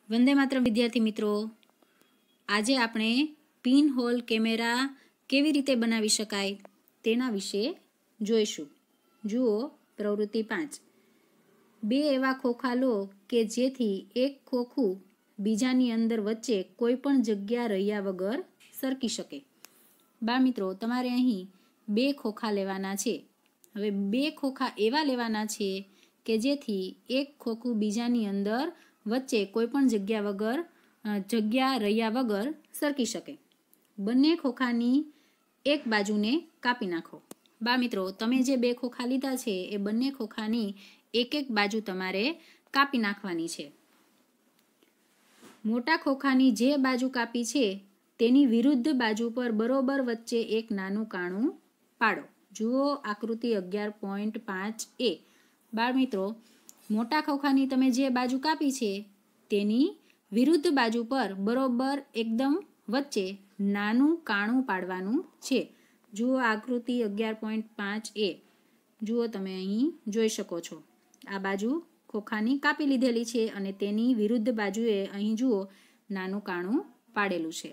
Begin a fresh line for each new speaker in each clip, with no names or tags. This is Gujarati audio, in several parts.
वंदे मातरम विद्यार्थी मित्रों, आज आपणे पिन होल केमेरा केवी रीते बनावी शकाय तेना विषे जोईशुं। जुओ प्रवृत्ति 5। बे एवा खोखा लो के जेथी एक खोखुं बीजानी अंदर वच्चे कोईपण जग्या रह्या वगर सरकी शके। बाळ मित्रों, तमारे अहीं बे खोखा लेवाना छे। हवे बे खोखा एवा लेवाना छे के जेथी एक खोखुं बीजानी अंदर वच्चे कोईपण जग्या रह्या वगर सरकी शके। बंने खोखानी एक बाजुने कापी नाखो। बा मित्रों, तमे जे बे खोखा लीधा छे ए बंने खोखानी एक एक बाजू तमारे कापी नाखवानी छे। मोटा खोखानी जे बाजू कापी छे तेनी विरुद्ध बाजू पर बरोबर वच्चे एक नानुं काणुं पाडो। जुओ आकृति 11.5a। बाळ मित्रों, मोटा खोखानी तमे जे बाजू कापी छे तेनी विरुद्ध बाजू पर बरोबर एकदम वच्चे नानुं काणुं पाडवानुं छे। जुओ आकृति 11.5a। जुओ तमे અહીં જોઈ શકો છો। આ બાજુ ખોખાની કાપી લીધેલી છે અને તેની વિરુદ્ધ બાજુએ અહીં જુઓ નાનું કાણું પાડેલું છે।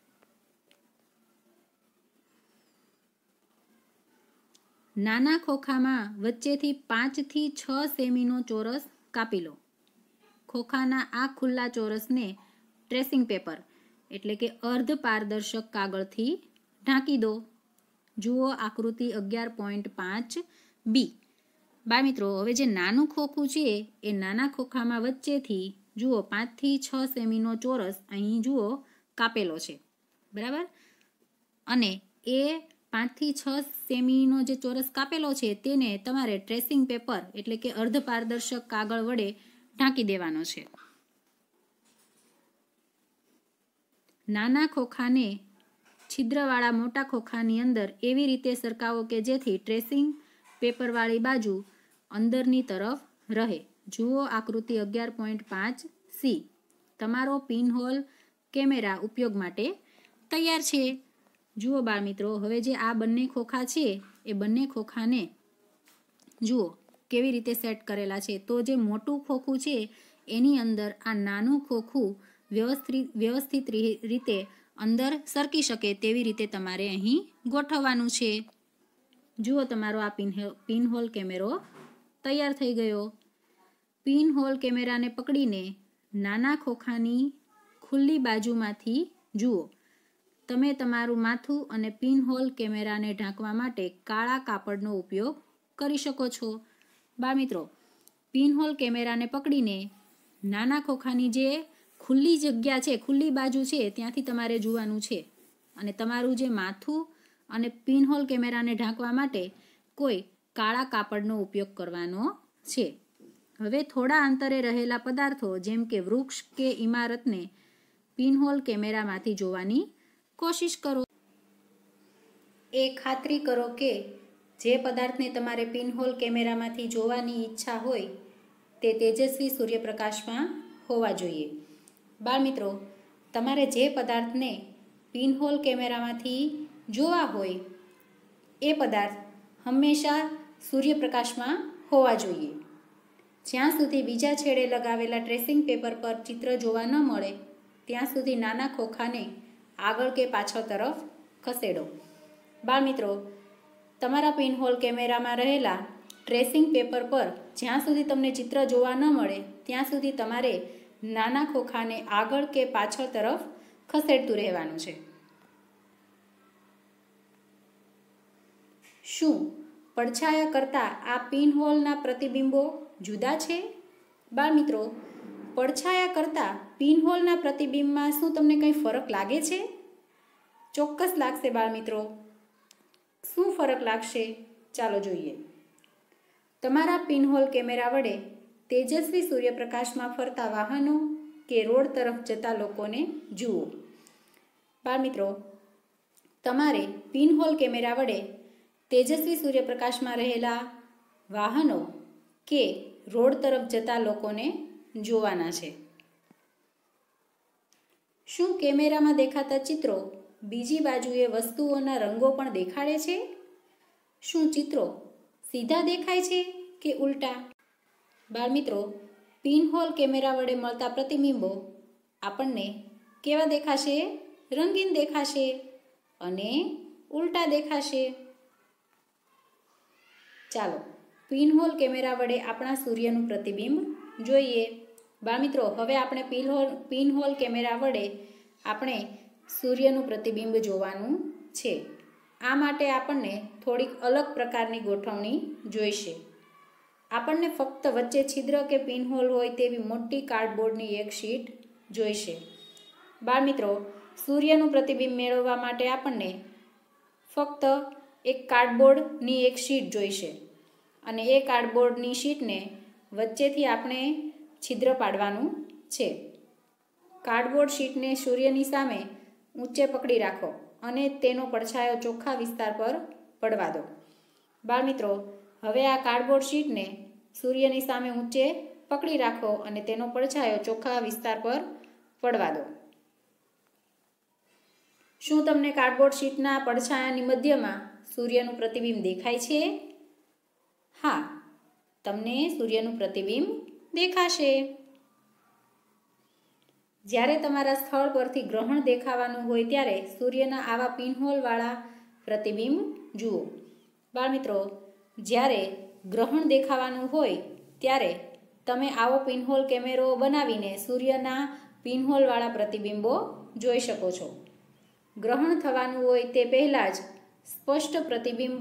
નાના ખોખામાં વચ્ચેથી 5 થી 6 સેમીનો ચોરસ કાપી લો। खोखाना आ खुल्ला चोरस ने ट्रेसिंग पेपर एटले के अर्ध पारदर्शक कागळ थी ढांकी दो। जुओ आकृति 11.5b। बाळ मित्रों, हवे जे नानुं खोखुं छे ए नाना खोखामां वच्चेथी जुओ 5 થી 6 सेमीनो चोरस અહીં जुओ कापेलो छे, बराबर। अने ए 5 થી 6 सेमीनो जे चोरस कापेलो छे तेने तमारे ट्रेसिंग पेपर एटले के अर्ध पारदर्शक कागळ वडे ढांकी देवानो छे। नाना खोखाने छिद्रवाळा मोटा खोखानी अंदर एवी रीते सरकावो के जेथी ट्रेसिंग पेपरवाળી बाजू अंदरनी तरफ रहे। जुओ आकृति 11.5c। तमारो पिनहोल केमेरा उपयोग माटे तैयार छे। जुओ बाळ मित्रों, हवे जे आ बंने खोखा छे ए बंने खोखाने जुओ केवी रीते सेट करेला छे। तो जे मोटું खोखું છે એની અંદર આ નાનું खोखું વ્યવસ્થિત રીતે અંદર સરકી શકે તેવી રીતે તમારે અહીં ગોઠવવાનું છે। જુઓ, તમારો આ પિનહોલ કેમેરો તૈયાર થઈ ગયો। પિનહોલ કેમેરાને પકડીને નાના खोखाની ખુલ્લી બાજુમાંથી જુઓ તમે તમારું માથું અને પિનહોલ કેમેરાને ઢાંકવા માટે કાળા કાપડનો ઉપયોગ કરી શકો છો। बाळ मित्रों, पिनहोल केमेरा ने पकड़ीने नाना खोखानी जे खुल्ली जग्या छे, खुल्ली बाजू छे त्यांथी तमारे जोवानुं छे अने तमारुं जे माथुं अने पिनहोल केमेरा ने ढांकवा माटे कोई काळा कापड़नो उपयोग करवानो छे। हवे थोड़ा अंतरे रहेला पदार्थो जेम के वृक्ष के इमारतने पिनहोल केमेरामांथी जोवानी कोशिश करो। ए खातरी करो के जे पदार्थने तमारे पिनहोल केमेरामांथी जोवानी इच्छा होय ते तेजस्वी सूर्यप्रकाशमां होवा जोईए। बाळ मित्रों, तमारे जे पदार्थने पिनहोल केमेरामांथी जोवा होय ए पदार्थ हमेशा सूर्यप्रकाशमां होवा जोईए। ज्यां सुधी बीजा छेड़े लगावेला ट्रेसिंग पेपर पर चित्र जोवा न मळे त्यां सुधी नाना खोखाने आगळ के पाछळ तरफ खसेडो। बाळ मित्रों, तमारा पिनहोल केमेरा में रहेला ट्रेसिंग पेपर पर ज्यां सुधी तमने चित्र जोवा न मळे त्यां सुधी तमारे नाना खोखाने आगळ के पाछळ तरफ खसेडतुं रहेवानुं छे। शुं પડછાયા करता आ पिनहोलना प्रतिबिंबो जुदा छे? बाळ मित्रों, પડછાયા करता पिनहोलना प्रतिबिंबमां शुं तमने कंई फरक लागे छे? ચોક્કસ लागशे बाळ मित्रों। શું ફરક લાગશે? ચાલો જોઈએ। તમારા પિનહોલ કેમેરા વડે તેજસ્વી સૂર્યપ્રકાશમાં ફરતા વાહનો કે રોડ તરફ જતા લોકોને જુઓ। બાળ મિત્રો, તમારે પિનહોલ કેમેરા વડે તેજસ્વી સૂર્યપ્રકાશમાં રહેલા વાહનો કે રોડ તરફ જતા લોકોને જોવાના છે। શું કેમેરામાં દેખાતા ચિત્રો બીજી બાજુએ વસ્તુઓના રંગો પણ દેખાડે છે? શું ચિત્રો સીધા દેખાય છે કે ઉલટા? બાળ મિત્રો, पिनहोल केमेरा वडे मळता प्रतिबिंबो આપણને કેવા દેખાશે? રંગીન દેખાશે અને ઉલટા દેખાશે. ચાલો પિનહોલ કેમેરા વડે આપણા સૂર્યનું પ્રતિબિંબ જોઈએ. બાળમિત્રો, હવે આપણે પિનહોલ કેમેરા વડે આપણે સૂર્યનું પ્રતિબિંબ જોવાનું છે. આ માટે આપણને થોડીક અલગ પ્રકારની ગોઠવણી જોઈશે. આપણને ફક્ત વચ્ચે છિદ્ર કે પિનહોલ હોય તેવી મોટી કાર્ડબોર્ડની એક શીટ જોઈશે. બાળમિત્રો, સૂર્યનું પ્રતિબિંબ મેળવવા માટે આપણને ફક્ત એક કાર્ડબોર્ડની એક શીટ જોઈશે અને એ કાર્ડબોર્ડની શીટને વચ્ચેથી આપણે છિદ્ર પાડવાનું છે. કાર્ડબોર્ડ શીટને સૂર્યની સામે ઊંચે પકડી રાખો અને તેનો પડછાયો ચોખ્ખા વિસ્તાર પર પડવા દો. બાળમિત્રો, હવે આ કાર્ડબોર્ડ શીટને સૂર્યની સામે ઊંચે પકડી રાખો અને તેનો પડછાયો ચોખ્ખા વિસ્તાર પર પડવા દો. શું તમને કાર્ડબોર્ડ શીટના પડછાયાની મધ્યમાં સૂર્યનું પ્રતિબિંબ દેખાય છે? હા, તમને સૂર્યનું પ્રતિબિંબ દેખાશે. જ્યારે તમારા સ્થળ પરથી ગ્રહણ દેખાવાનું હોય ત્યારે સૂર્યના આવા પિનહોલવાળા પ્રતિબિંબ જુઓ. બાળમિત્રો, જ્યારે ગ્રહણ દેખાવાનું હોય ત્યારે તમે આવો પિનહોલ કેમેરો બનાવીને સૂર્યના પિનહોલવાળા પ્રતિબિંબો જોઈ શકો છો. ગ્રહણ થવાનું હોય તે પહેલાં જ સ્પષ્ટ પ્રતિબિંબ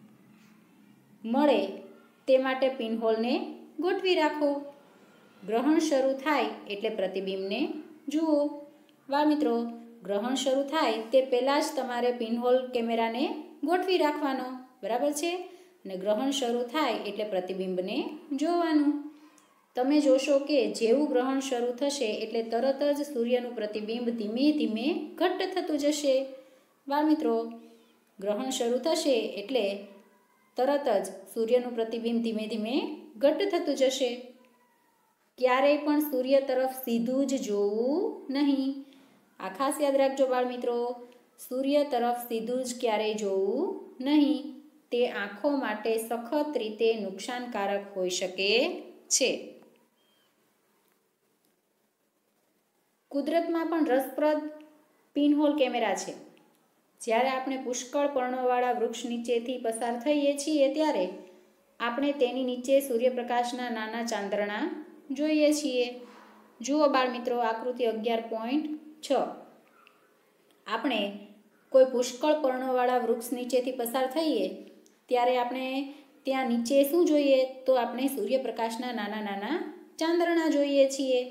મળે તે માટે પિનહોલને ગોઠવી રાખો. ગ્રહણ શરૂ થાય એટલે પ્રતિબિંબને જુઓ. બાળમિત્રો, ગ્રહણ શરૂ થાય તે પહેલાં જ તમારે પિનહોલ કેમેરાને ગોઠવી રાખવાનો, બરાબર છે? અને ગ્રહણ શરૂ થાય એટલે પ્રતિબિંબને જોવાનું. તમે જોશો કે જેવું ગ્રહણ શરૂ થશે એટલે તરત જ સૂર્યનું પ્રતિબિંબ ધીમે ધીમે ઘટ્ટ થતું જશે. બાળમિત્રો, ગ્રહણ શરૂ થશે એટલે તરત જ સૂર્યનું પ્રતિબિંબ ધીમે ધીમે ઘટ્ટ થતું જશે. ક્યારેય પણ સૂર્ય તરફ સીધું જ જોવું નહીં. આ ખાસ યાદ રાખજો બાળમિત્રો, સૂર્ય તરફ સીધું જ ક્યારેય જોવું નહીં. તે આંખો માટે સખત રીતે નુકસાનકારક હોઈ શકે છે. કુદરતમાં પણ રસપ્રદ પિનહોલ કેમેરા છે. જ્યારે આપણે પુષ્કળ પર્ણોવાળા વૃક્ષ નીચેથી પસાર થઈએ છીએ ત્યારે આપણે તેની નીચે સૂર્યપ્રકાશના નાના ચાંદરણા જોઈએ છીએ. જુઓ બાળમિત્રો, આકૃતિ 11.6. આપણે કોઈ પુષ્કળ પર્ણોવાળા વૃક્ષ નીચેથી પસાર થઈએ ત્યારે આપણે ત્યાં નીચે શું જોઈએ? તો આપણે સૂર્યપ્રકાશના નાના નાના ચાંદરણા જોઈએ છીએ.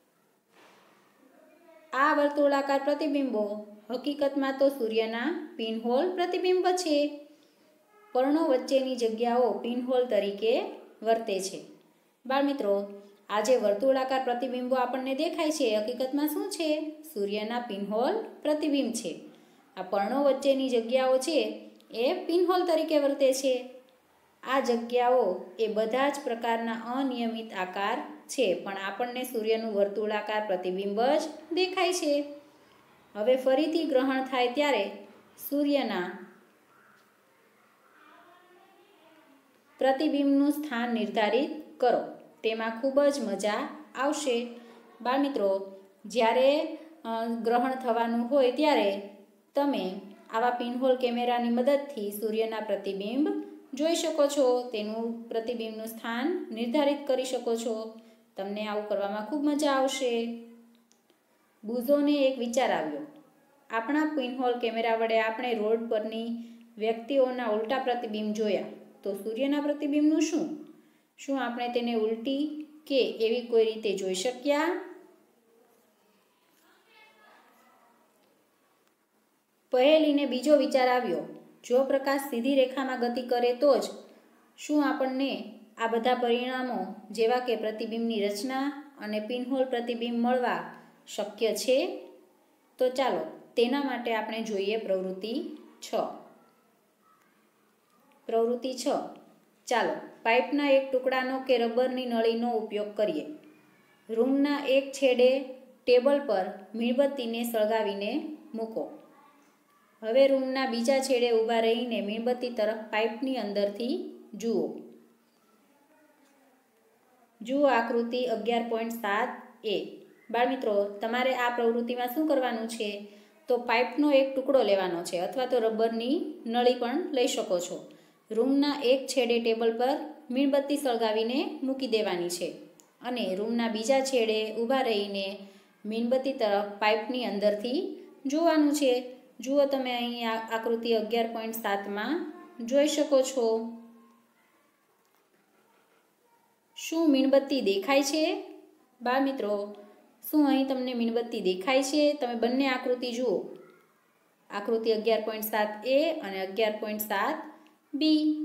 આ વર્તુળાકાર પ્રતિબિંબો હકીકતમાં તો સૂર્યના પિનહોલ પ્રતિબિંબ છે. પર્ણો વચ્ચેની જગ્યાઓ પિનહોલ તરીકે વર્તે છે. બાળમિત્રો, આ જે વર્તુળાકાર પ્રતિબિંબો આપણને દેખાય છે હકીકતમાં શું છે? સૂર્યના પિનહોલ પ્રતિબિંબ છે. આ પર્ણો વચ્ચેની જગ્યાઓ છે એ પિનહોલ તરીકે વર્તે છે. આ જગ્યાઓ એ બધા જ પ્રકારના અનિયમિત આકાર છે, પણ આપણને સૂર્યનું વર્તુળાકાર પ્રતિબિંબ જ દેખાય છે. હવે ફરીથી ગ્રહણ થાય ત્યારે સૂર્યના પ્રતિબિંબનું સ્થાન નિર્ધારિત કરો. તેમાં ખૂબ જ મજા આવશે. બાળમિત્રો, જ્યારે ગ્રહણ થવાનું હોય ત્યારે તમે આવા પિનહોલ કેમેરાની મદદથી સૂર્યના પ્રતિબિંબ જોઈ શકો છો. તેનું પ્રતિબિંબનું સ્થાન નિર્ધારિત કરી શકો છો. તમને આવું કરવામાં ખૂબ મજા આવશે. બુઝોને એક વિચાર આવ્યો. આપણા પિનહોલ કેમેરા વડે આપણે રોડ પરની વ્યક્તિઓના ઉલટા પ્રતિબિંબ જોયા, તો સૂર્યના પ્રતિબિંબનું શું? શું આપણે તેને ઉલટી કે એવી કોઈ રીતે જોઈ શક્યા? પહેલીને બીજો વિચાર આવ્યો. જો પ્રકાશ સીધી રેખામાં ગતિ કરે તો જ શું આપણને આ બધા પરિણામો જેવા કે પ્રતિબિંબની રચના અને પિનહોલ પ્રતિબિંબ મળવા શક્ય છે? તો ચાલો તેના માટે આપણે જોઈએ પ્રવૃત્તિ 6. પ્રવૃત્તિ 6. ચાલો પાઇપના એક ટુકડાનો કે રબરની નળીનો ઉપયોગ કરીએ. રૂમના એક છેડે ટેબલ પર મીણબત્તીને સળગાવીને મૂકો. હવે રૂમના બીજા છેડે ઊભા રહીને મીણબત્તી તરફ પાઇપની અંદરથી જુઓ. જુઓ આકૃતિ 11.7a. બાળમિત્રો, તમારે આ પ્રવૃત્તિમાં શું કરવાનું છે? તો પાઇપનો એક ટુકડો લેવાનો છે અથવા તો રબરની નળી પણ લઈ શકો છો. રૂમના એક છેડે ટેબલ પર મીણબત્તી સળગાવીને મૂકી દેવાની છે અને રૂમના બીજા છેડે ઊભા રહીને મીણબત્તી તરફ પાઇપની અંદરથી જોવાનું છે. જુઓ, તમે અહીં આકૃતિ 11.7માં જોઈ શકો છો. શું મીણબત્તી દેખાય છે? બાળમિત્રો, શું અહીં તમને મીણબત્તી દેખાય છે? તમે બંને આકૃતિ જુઓ, આકૃતિ 11.7a અને 11.7b.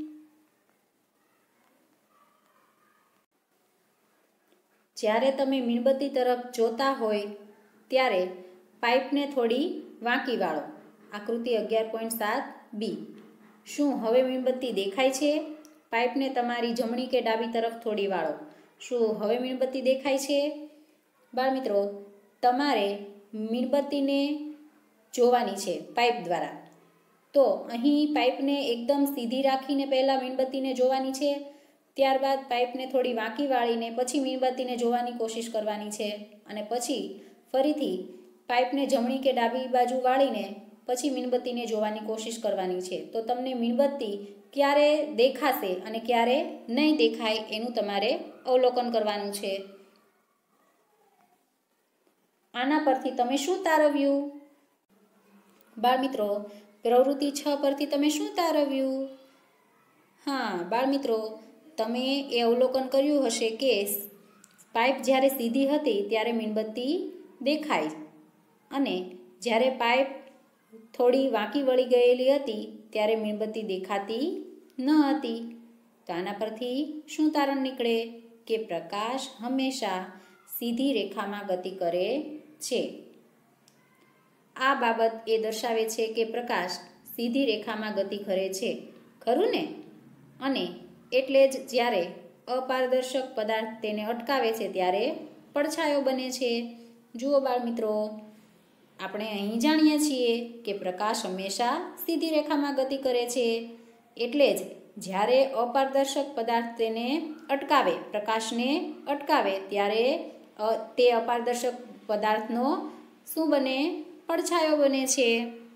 જ્યારે તમે મીણબત્તી તરફ જોતા હોય ત્યારે પાઇપને થોડી વાંકી વાળો. આકૃતિ 11.7b. શું હવે મીણબત્તી દેખાય છે? પાઇપને તમારી જમણી કે ડાબી તરફ થોડી વાળો. શું હવે મીણબત્તી દેખાય છે? બાળમિત્રો, તમારે મીણબત્તીને જોવાની છે પાઇપ દ્વારા. તો અહીં પાઇપને એકદમ સીધી રાખીને પહેલાં મીણબત્તીને જોવાની છે. ત્યારબાદ પાઇપને થોડી વાંકી વાળીને પછી મીણબત્તીને જોવાની કોશિશ કરવાની છે અને પછી ફરીથી પાઇપને જમણી કે ડાબી બાજુ વાળીને પછી મીણબત્તીને જોવાની કોશિશ કરવાની છે. તો તમને મીણબત્તી ક્યારે દેખાશે અને ક્યારે નહીં દેખાય એનું તમારે અવલોકન કરવાનું છે. આના પરથી તમે શું તારવ્યું? બાળમિત્રો, પ્રવૃત્તિ 6 પરથી તમે શું તારવ્યું? હા બાળમિત્રો, તમે એ અવલોકન કર્યું હશે કે પાઇપ જ્યારે સીધી હતી ત્યારે મીણબત્તી દેખાય અને જ્યારે પાઇપ થોડી વાંકી વળી ગયેલી હતી ત્યારે મીણબત્તી દેખાતી ન હતી. તો આના પરથી શું તારણ નીકળે? કે પ્રકાશ હંમેશા સીધી રેખામાં ગતિ કરે છે. આ બાબત એ દર્શાવે છે કે પ્રકાશ સીધી રેખામાં ગતિ કરે છે, ખરું ને? અને એટલે જ જ્યારે અપારદર્શક પદાર્થ તેને અટકાવે છે ત્યારે પડછાયો બને છે. જુઓ બાળમિત્રો, આપણે અહીં જાણીએ છીએ કે પ્રકાશ હંમેશા સીધી રેખામાં ગતિ કરે છે. એટલે જ જ્યારે અપારદર્શક પદાર્થ તેને અટકાવે, પ્રકાશને અટકાવે, ત્યારે તે અપારદર્શક પદાર્થનો શું બને? પડછાયો બને છે.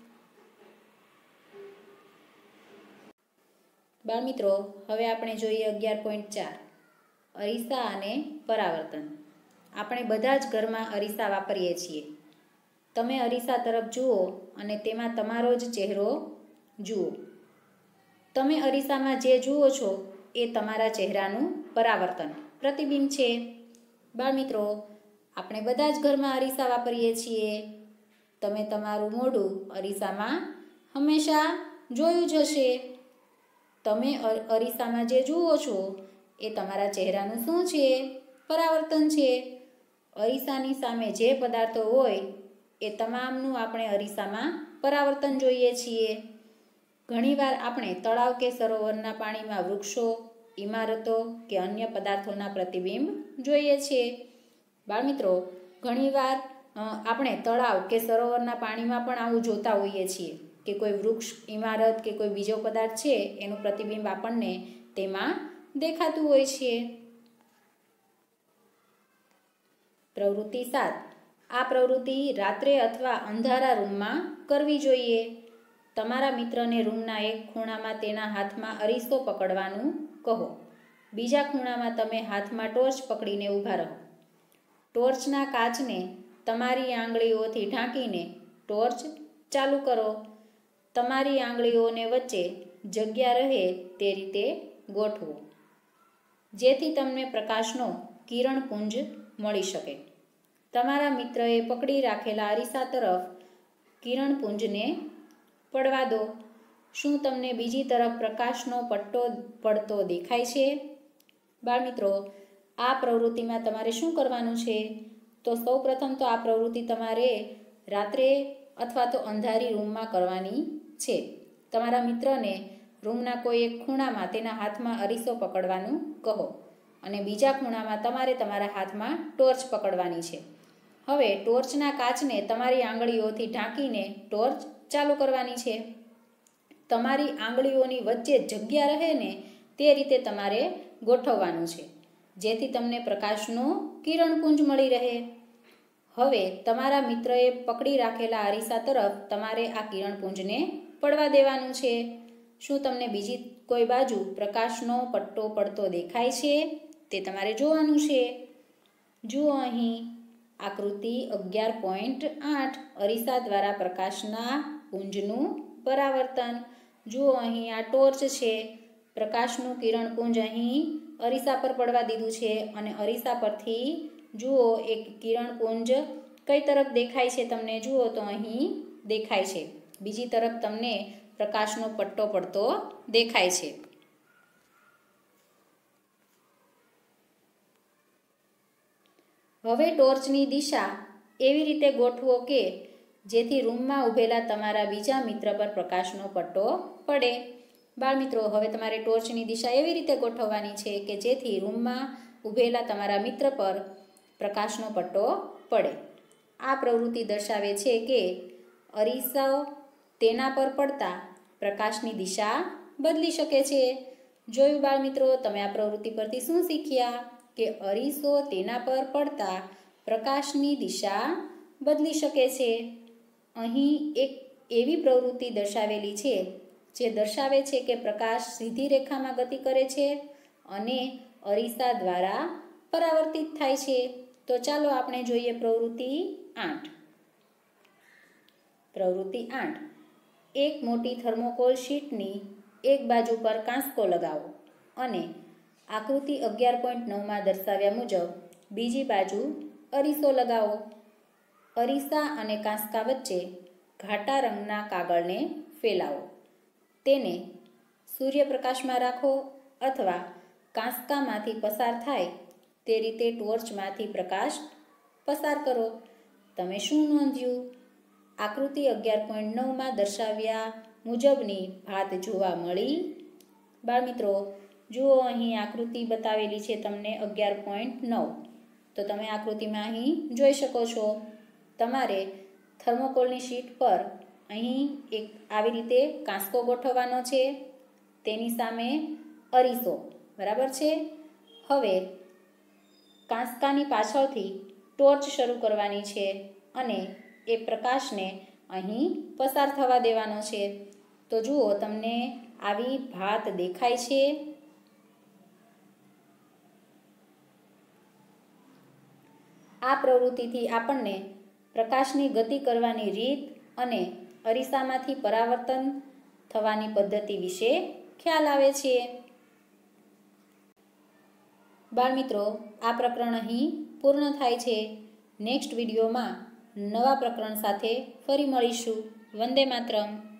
બાળમિત્રો, હવે આપણે જોઈએ 11.4 અરીસા અને પરાવર્તન. આપણે બધા જ ઘરમાં અરીસા વાપરીએ છીએ. તમે અરીસા તરફ જુઓ અને તેમાં તમારો જ ચહેરો જુઓ. તમે અરીસામાં જે જુઓ છો એ તમારા ચહેરાનું પરાવર્તન, પ્રતિબિંબ છે. બાળમિત્રો, આપણે બધા જ ઘરમાં અરીસા વાપરીએ છીએ. તમે તમારું મોઢું અરીસામાં હંમેશા જોયું જ હશે. તમે અરીસામાં જે જુઓ છો એ તમારા ચહેરાનું શું છે? પરાવર્તન છે. અરીસાની સામે જે પદાર્થો હોય એ તમામનું આપણે અરીસામાં પરાવર્તન જોઈએ છીએ. ઘણીવાર આપણે તળાવ કે સરોવરના પાણીમાં વૃક્ષો, ઇમારતો કે અન્ય પદાર્થોના પ્રતિબિંબ જોઈએ છીએ. બાળમિત્રો, ઘણીવાર આપણે તળાવ કે સરોવરના પાણીમાં પણ આવું જોતા હોઈએ છીએ કે કોઈ વૃક્ષ, ઇમારત કે કોઈ બીજો પદાર્થ છે એનું પ્રતિબિંબ આપણને તેમાં દેખાતું હોય છે. પ્રવૃત્તિ 7. આ પ્રવૃત્તિ રાત્રે અથવા અંધારા રૂમમાં કરવી જોઈએ. તમારા મિત્રને રૂમના એક ખૂણામાં તેના હાથમાં અરીસો પકડવાનું કહો. બીજા ખૂણામાં તમે હાથમાં ટોર્ચ પકડીને ઊભા રહો. ટોર્ચના કાચને તમારી આંગળીઓથી ઢાંકીને ટોર્ચ ચાલુ કરો. તમારી આંગળીઓને વચ્ચે જગ્યા રહે તે રીતે ગોઠવો, જેથી તમને પ્રકાશનો કિરણપુંજ મળી શકે. તમારા મિત્રએ પકડી રાખેલા અરીસા તરફ કિરણપુંજને પડવા દો. શું તમને બીજી તરફ પ્રકાશનો પટ્ટો પડતો દેખાય છે? બાળમિત્રો, આ પ્રવૃત્તિમાં તમારે શું કરવાનું છે? તો સૌપ્રથમ તો આ પ્રવૃત્તિ તમારે રાત્રે અથવા તો અંધારી રૂમમાં કરવાની છે. તમારા મિત્રને રૂમના કોઈ એક ખૂણામાં તેના હાથમાં અરીસો પકડવાનું કહો અને બીજા ખૂણામાં તમારે તમારા હાથમાં ટોર્ચ પકડવાની છે. હવે ટોર્ચના કાચને તમારી આંગળીઓથી ઢાંકીને ટોર્ચ ચાલુ કરવાની છે. તમારી આંગળીઓની વચ્ચે જગ્યા રહે ને તે રીતે તમારે ગોઠવવાનું છે, જેથી તમને પ્રકાશનું કિરણપુંજ મળી રહે. હવે તમારા મિત્રએ પકડી રાખેલા અરીસા તરફ તમારે આ કિરણપુંજને પડવા દેવાનું છે. શું તમને બીજી કોઈ બાજુ પ્રકાશનો પટ્ટો પડતો દેખાય છે? તે તમારે જોવાનું છે. જુઓ અહીં આકૃતિ 11.8 અરીસા દ્વારા પ્રકાશના પુંજનું પરાવર્તન. જુઓ અહીં આ ટોર્ચ છે. પ્રકાશનું કિરણપુંજ અહીં અરીસા પર પડવા દીધું છે અને અરીસા પરથી જુઓ એક કિરણપુંજ કઈ તરફ દેખાય છે તમને? જુઓ તો અહીં દેખાય છે. બીજી તરફ તમને પ્રકાશનો પટ્ટો પડતો દેખાય છે. હવે ટોર્ચની દિશા એવી રીતે ગોઠવો કે જેથી રૂમમાં ઊભેલા તમારા બીજા મિત્ર પર પ્રકાશનો પટ્ટો પડે. બાળમિત્રો, હવે તમારે ટોર્ચની દિશા એવી રીતે ગોઠવવાની છે કે જેથી રૂમમાં ઊભેલા તમારા મિત્ર પર પ્રકાશનો પટ્ટો પડે. આ પ્રવૃત્તિ દર્શાવે છે કે અરીસો તેના પર પડતા પ્રકાશની દિશા બદલી શકે છે. જોયું બાળમિત્રો, તમે આ પ્રવૃત્તિ પરથી શું શીખ્યા? કે અરીસો તેના પર પડતા પ્રકાશની દિશા બદલી શકે છે. અહીં એક એવી પ્રવૃત્તિ દર્શાવેલી છે જે દર્શાવે છે કે પ્રકાશ સીધી રેખામાં ગતિ કરે છે અને અરીસા દ્વારા પરાવર્તિત થાય છે. તો ચાલો આપણે જોઈએ પ્રવૃત્તિ 8. પ્રવૃત્તિ 8. એક મોટી થર્મોકોલ શીટની એક બાજુ પર કાંસકો લગાવો અને આકૃતિ 11.9માં દર્શાવ્યા મુજબ બીજી બાજુ અરીસો લગાવો. અરીસા અને કાંસકા વચ્ચે ઘાટા રંગના કાગળને ફેલાવો. તેને સૂર્યપ્રકાશમાં રાખો અથવા કાંસકામાંથી પસાર થાય તે રીતે ટોર્ચમાંથી પ્રકાશ પસાર કરો. તમે શું નોંધ્યું? આકૃતિ 11.9માં દર્શાવ્યા મુજબની ભાત જોવા મળી? બાળમિત્રો, જુઓ અહીં આકૃતિ બતાવેલી છે તમને 11.9. તો તમે આકૃતિમાં અહીં જોઈ શકો છો. તમારે થર્મોકોલની શીટ પર અહીં એક આવી રીતે કાંસકો ગોઠવવાનો છે. તેની સામે અરીસો, બરાબર છે. હવે કાંસકાની પાછળથી ટોર્ચ શરૂ કરવાની છે અને એ પ્રકાશને અહીં પસાર થવા દેવાનો છે. તો જુઓ તમને આવી ભાત દેખાય છે. આ પ્રવૃત્તિથી આપણને પ્રકાશની ગતિ કરવાની રીત અને અરીસામાંથી પરાવર્તન થવાની પદ્ધતિ વિશે ખ્યાલ આવે છે. બાળમિત્રો, આ પ્રકરણ અહીં પૂર્ણ થાય છે. નેક્સ્ટ વિડીયોમાં નવા પ્રકરણ સાથે ફરી મળીશું. વંદે માતરમ.